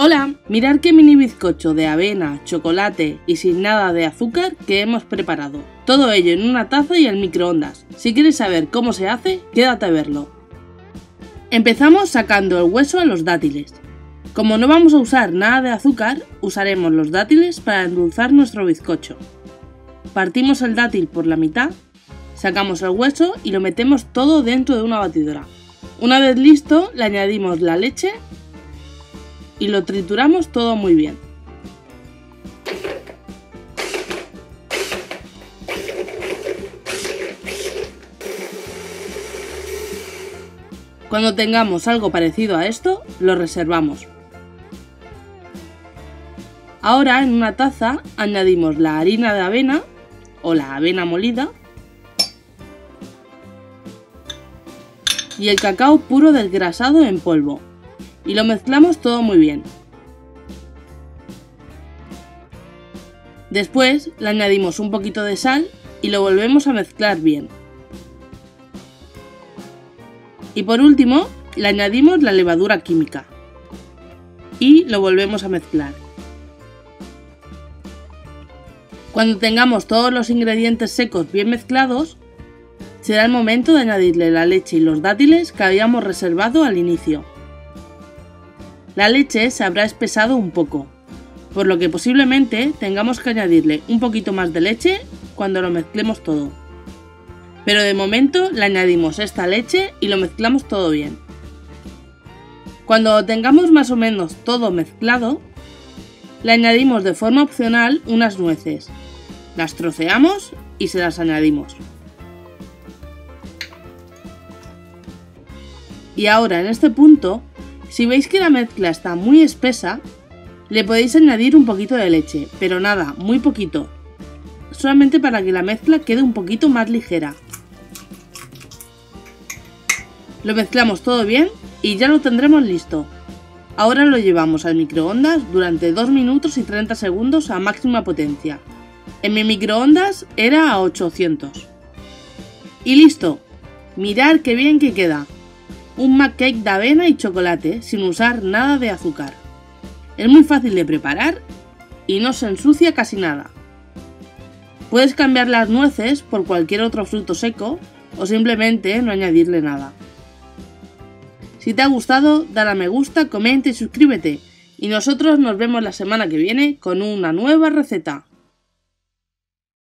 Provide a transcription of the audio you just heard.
Hola, mirad qué mini bizcocho de avena, chocolate y sin nada de azúcar que hemos preparado. Todo ello en una taza y al microondas. Si quieres saber cómo se hace, quédate a verlo. Empezamos sacando el hueso a los dátiles. Como no vamos a usar nada de azúcar, usaremos los dátiles para endulzar nuestro bizcocho. Partimos el dátil por la mitad, sacamos el hueso y lo metemos todo dentro de una batidora. Una vez listo, le añadimos la leche y lo trituramos todo muy bien. Cuando tengamos algo parecido a esto, lo reservamos. Ahora en una taza añadimos la harina de avena o la avena molida y el cacao puro desgrasado en polvo y lo mezclamos todo muy bien. Después le añadimos un poquito de sal y lo volvemos a mezclar bien. Y por último le añadimos la levadura química y lo volvemos a mezclar. Cuando tengamos todos los ingredientes secos bien mezclados, será el momento de añadirle la leche y los dátiles que habíamos reservado al inicio. La leche se habrá espesado un poco, por lo que posiblemente tengamos que añadirle un poquito más de leche cuando lo mezclemos todo. Pero de momento le añadimos esta leche y lo mezclamos todo bien. Cuando tengamos más o menos todo mezclado, le añadimos de forma opcional unas nueces. Las troceamos y se las añadimos. Y ahora en este punto, si veis que la mezcla está muy espesa, le podéis añadir un poquito de leche, pero nada, muy poquito. Solamente para que la mezcla quede un poquito más ligera. Lo mezclamos todo bien y ya lo tendremos listo. Ahora lo llevamos al microondas durante 2 minutos y 30 segundos a máxima potencia. En mi microondas era a 800. Y listo. Mirad qué bien que queda. Un McCake de avena y chocolate sin usar nada de azúcar. Es muy fácil de preparar y no se ensucia casi nada. Puedes cambiar las nueces por cualquier otro fruto seco o simplemente no añadirle nada. Si te ha gustado, dale a me gusta, comenta y suscríbete. Y nosotros nos vemos la semana que viene con una nueva receta.